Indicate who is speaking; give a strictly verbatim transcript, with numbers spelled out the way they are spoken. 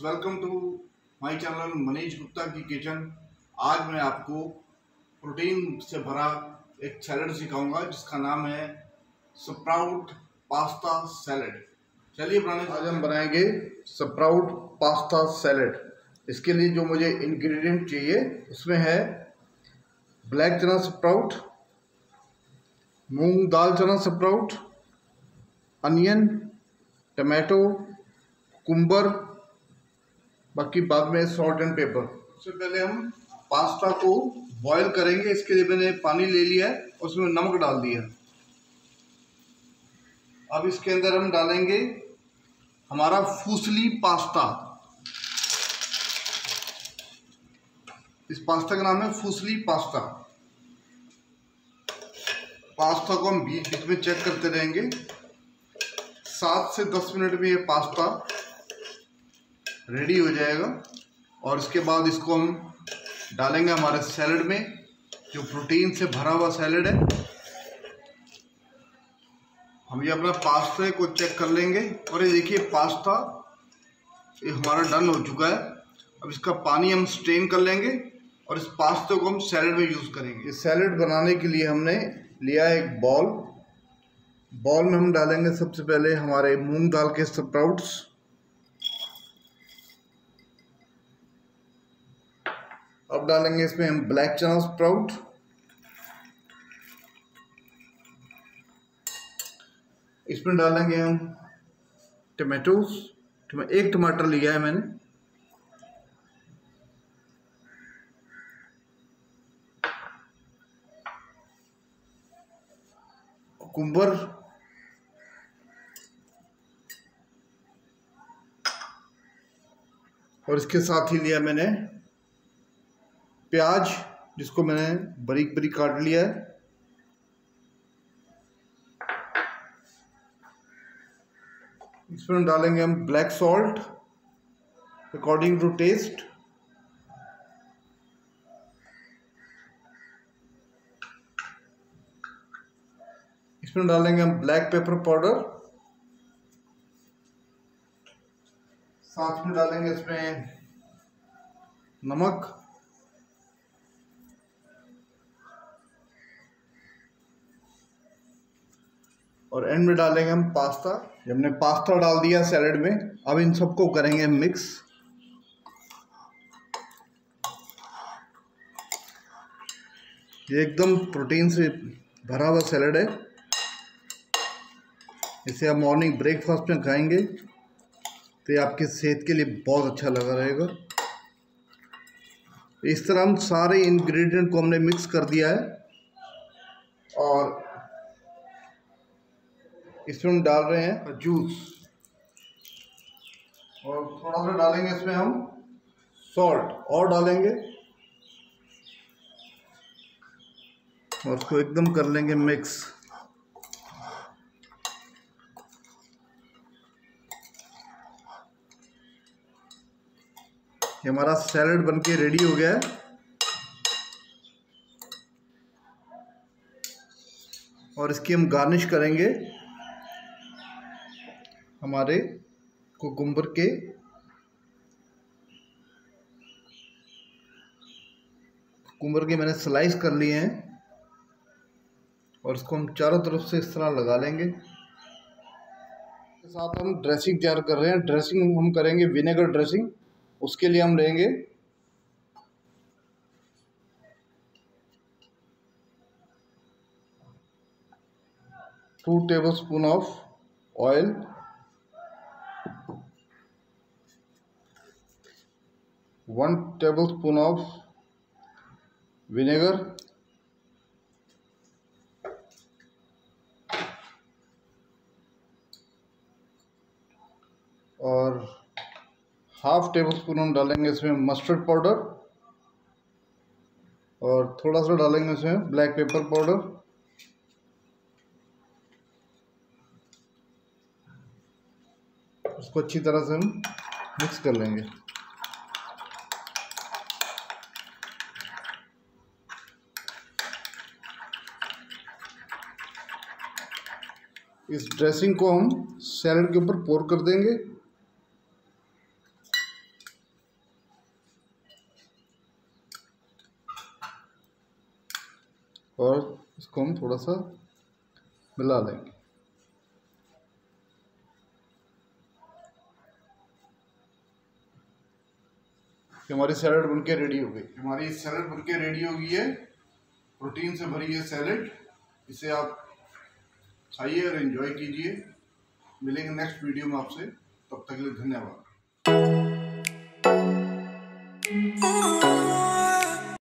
Speaker 1: Welcome to my channel Manish Gupta की kitchen. आज मैं आपको प्रोटीन से भरा एक सैलड सिखाऊंगा जिसका नाम है स्प्राउट पास्ता सैलड। चलिए बनाने। आज हम बनाएंगे स्प्राउट पास्ता सैलड। इसके लिए जो मुझे इंग्रेडिएंट चाहिए उसमें है ब्लैक चना स्प्राउट, मूंग दाल चना स्प्राउट, अनियन, टमाटो, कुकुम्बर, बाकी बाद में सॉल्ट एंड पेपर। सबसे पहले हम पास्ता को बॉईल करेंगे। इसके लिए मैंने पानी ले लिया है, उसमें नमक डाल दिया। अब इसके अंदर हम डालेंगे हमारा फूसली पास्ता। इस पास्ता का नाम है फूसली पास्ता। पास्ता को हम बीच बीच में चेक करते रहेंगे। सात से दस मिनट में ये पास्ता रेडी हो जाएगा और इसके बाद इसको हम डालेंगे हमारे सैलड में, जो प्रोटीन से भरा हुआ सैलड है। हम ये अपना पास्ता को चेक कर लेंगे और ये देखिए पास्ता ये हमारा डन हो चुका है। अब इसका पानी हम स्ट्रेन कर लेंगे और इस पास्ते को हम सैलड में यूज़ करेंगे। इस सैलड बनाने के लिए हमने लिया एक बॉल। बॉल में हम डालेंगे सबसे पहले हमारे मूंग दाल के स्प्राउट्स, अब डालेंगे इसमें हम ब्लैक चना स्प्राउट, इसमें डालेंगे हम टमाटोस। एक टमाटर लिया है मैंने, कुकुम्बर, और इसके साथ ही लिया मैंने प्याज, जिसको मैंने बारीक बारीक काट लिया है। इसमें डालेंगे हम black salt according to taste. इसमें डालेंगे हम ब्लैक पेपर पाउडर, साथ में डालेंगे इसमें नमक, और एंड में डालेंगे हम पास्ता। जब हमने पास्ता डाल दिया सैलेड में, अब इन सबको करेंगे मिक्स। ये एकदम प्रोटीन से भरा हुआ सैलेड है। इसे आप मॉर्निंग ब्रेकफास्ट में खाएंगे तो ये आपकी सेहत के लिए बहुत अच्छा लगा रहेगा। इस तरह हम सारे इंग्रेडिएंट को हमने मिक्स कर दिया है और इसमें हम डाल रहे हैं जूस, और थोड़ा सा डालेंगे इसमें हम सॉल्ट और डालेंगे और उसको एकदम कर लेंगे मिक्स। ये हमारा सैलड बनके रेडी हो गया है। और इसकी हम गार्निश करेंगे हमारे कुकुम्बर के कुकुम्बर के मैंने स्लाइस कर लिए हैं और इसको हम चारों तरफ से इस तरह लगा लेंगे। इसके साथ हम ड्रेसिंग तैयार कर रहे हैं। ड्रेसिंग हम करेंगे विनेगर ड्रेसिंग। उसके लिए हम लेंगे two tablespoon of oil, one tablespoon of vinegar, और हाफ टेबल स्पून हम डालेंगे इसमें मस्टर्ड पाउडर, और थोड़ा सा डालेंगे इसमें ब्लैक पेपर पाउडर। उसको अच्छी तरह से हम मिक्स कर लेंगे। इस ड्रेसिंग को हम सैलड के ऊपर पोर कर देंगे। और इसको हम थोड़ा सा मिला लेंगे। हमारी सैलड बनके रेडी हो गई। हमारी सैलड बनके रेडी हो गई है, प्रोटीन से भरी है सैलड। इसे आप खाइए और एंजॉय कीजिए। मिलेंगे नेक्स्ट वीडियो में आपसे, तब तक के लिए धन्यवाद।